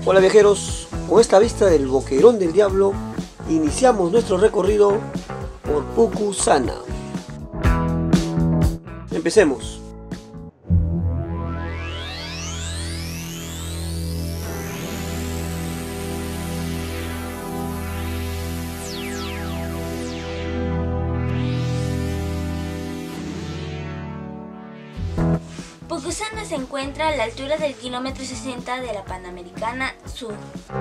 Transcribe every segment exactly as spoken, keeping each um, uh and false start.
Hola viajeros, con esta vista del Boquerón del Diablo iniciamos nuestro recorrido por Pucusana. Empecemos. Pucusana se encuentra a la altura del kilómetro sesenta de la Panamericana Sur.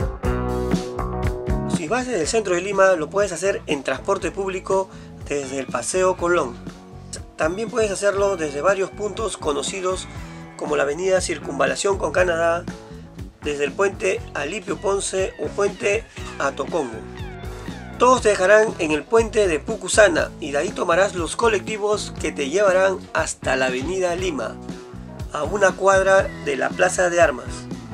Si vas desde el centro de Lima, lo puedes hacer en transporte público desde el Paseo Colón. También puedes hacerlo desde varios puntos conocidos como la avenida Circunvalación con Canadá, desde el puente Alipio Ponce o puente Atocongo. Todos te dejarán en el puente de Pucusana y de ahí tomarás los colectivos que te llevarán hasta la avenida Lima, a una cuadra de la Plaza de Armas.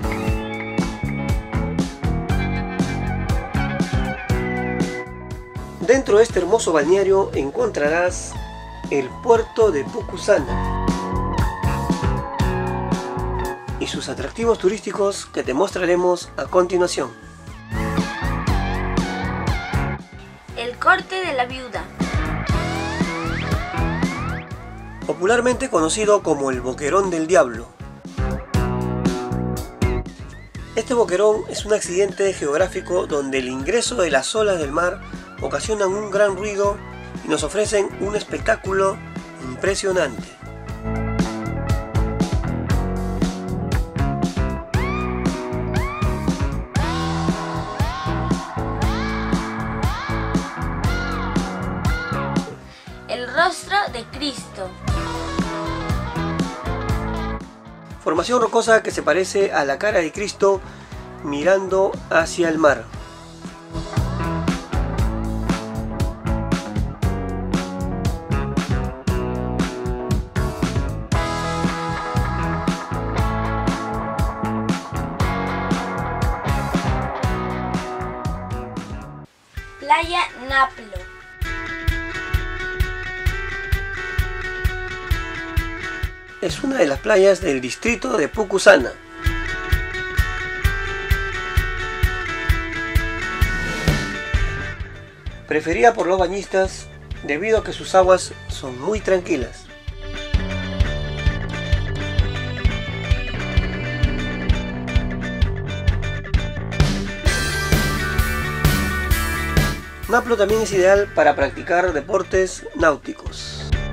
Dentro de este hermoso balneario encontrarás el puerto de Pucusana y sus atractivos turísticos que te mostraremos a continuación. El corte de la viuda. Popularmente conocido como el Boquerón del Diablo. Este boquerón es un accidente geográfico donde el ingreso de las olas del mar ocasionan un gran ruido y nos ofrecen un espectáculo impresionante. El rostro de Cristo. Formación rocosa que se parece a la cara de Cristo mirando hacia el mar. Playa Naplo. Es una de las playas del distrito de Pucusana. Preferida por los bañistas debido a que sus aguas son muy tranquilas. Naplo también es ideal para practicar deportes náuticos.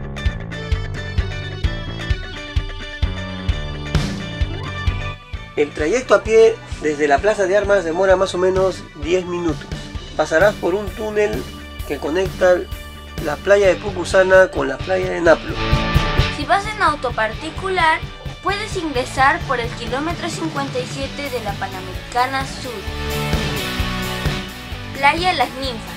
El trayecto a pie desde la Plaza de Armas demora más o menos diez minutos. Pasarás por un túnel que conecta la playa de Pucusana con la playa de Naplo. Si vas en auto particular, puedes ingresar por el kilómetro cincuenta y siete de la Panamericana Sur. Playa Las Ninfas.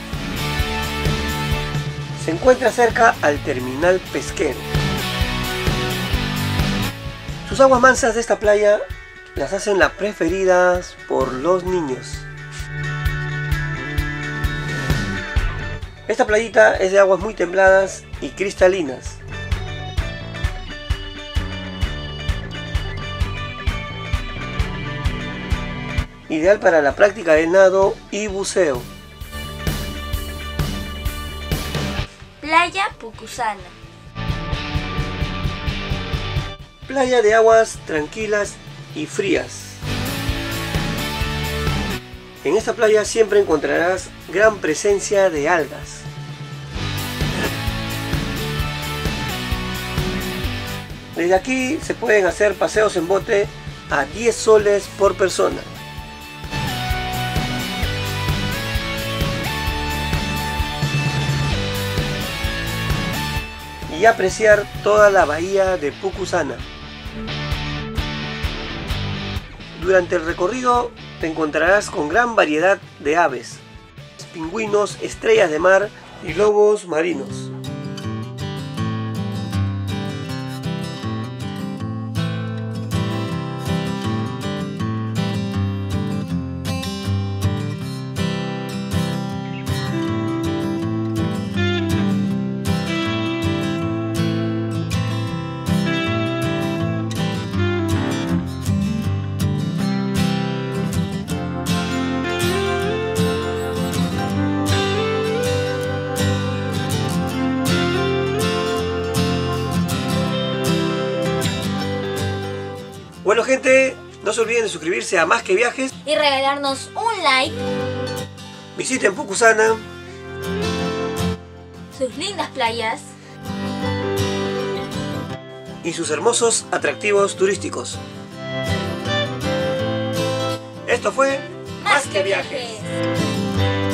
Se encuentra cerca al terminal pesquero. Sus aguas mansas de esta playa las hacen las preferidas por los niños. Esta playita es de aguas muy templadas y cristalinas. Ideal para la práctica de nado y buceo. Playa Pucusana. Playa de aguas tranquilas y frías. En esta playa siempre encontrarás gran presencia de algas. Desde aquí se pueden hacer paseos en bote a diez soles por persona. Y apreciar toda la bahía de Pucusana. Durante el recorrido te encontrarás con gran variedad de aves, pingüinos, estrellas de mar y lobos marinos. Bueno gente, no se olviden de suscribirse a Más que Viajes. Y regalarnos un like. Visiten Pucusana, Sus lindas playas. y sus hermosos atractivos turísticos. Esto fue Más que Viajes.